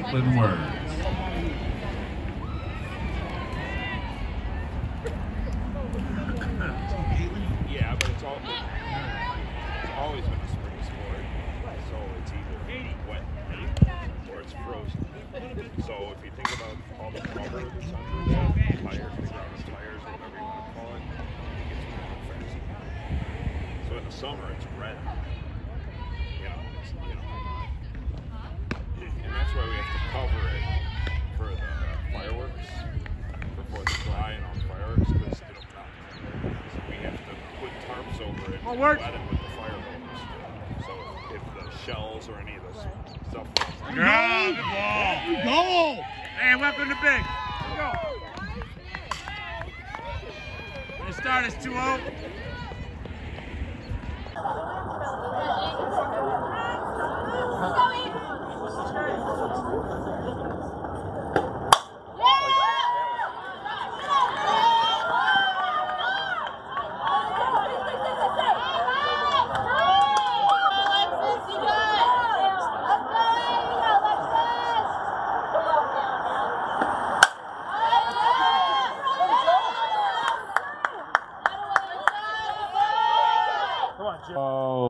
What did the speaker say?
Franklin Words. Yeah, but it's always been a spring sport, so it's either wet or it's frozen. So if you think about all the rubber that's under the tires, the ground tires, or whatever you want to call it, it gets really fast. So in the summer it's red. And that's why we have to cover it for the fireworks, for 4th of July and all the fireworks, because it'll melt. So we have to put tarps over it and wet it with the fire hose. So if the shells or any of those stuff. Good ball! Goal! Hey, welcome to Big. Go. The start is 2-0.